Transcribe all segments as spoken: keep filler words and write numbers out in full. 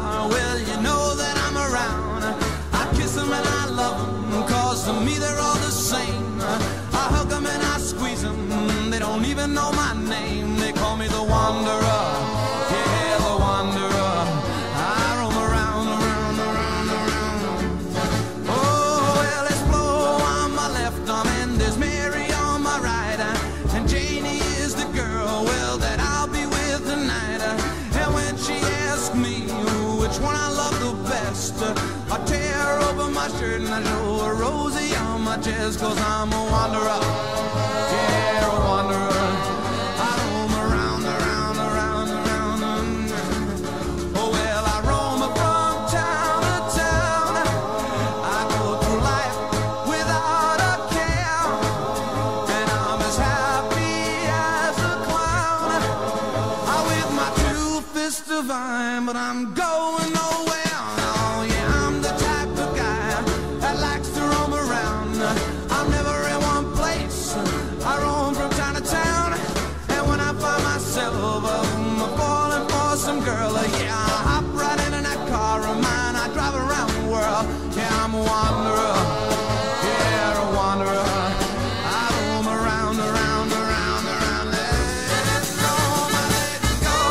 are, well, you know that I'm around. I kiss them and I love them, cause to me they're all the same. I hug them and I squeeze them, they don't even know my name. They call me the Wanderer, yeah, the Wanderer. I roam around, around, around, around. Oh, well, there's Flo on my left arm and there's Mary on my right. And Janie is the girl, well, that I'll be with tonight. And when she asks me which one I love the best, I tear open my shirt and I show her Rosie on my chest. Cause I'm a wanderer, yeah, a wanderer. I roam around, around, around, around. Oh, well, I roam from town to town. I go through life without a care, and I'm as happy as a clown. I'm with my two fists divine, but I'm going nowhere. Oh, yeah, I'm the type of guy that likes to roam around. I'm never in one place, I roam from town to town. And when I find myself um, falling for some girl, uh, yeah, I hop right in that car of mine. I drive around the world, yeah, I'm a wanderer, yeah, a wanderer. I roam around, around, around, around. Let it go, my let it go.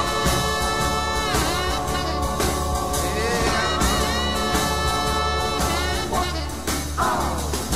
Yeah. Oh.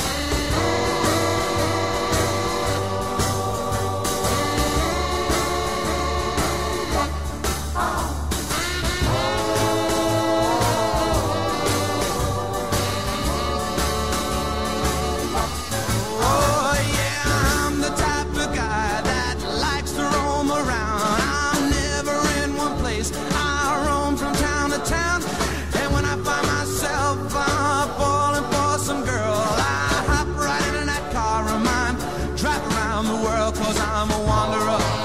Oh, yeah, I'm the type of guy that likes to roam around. I'm never in one place, I roam from town to town. And when I find myself uh, falling for some girl, I hop right into that car of mine, drive around the world, cause I'm a wanderer.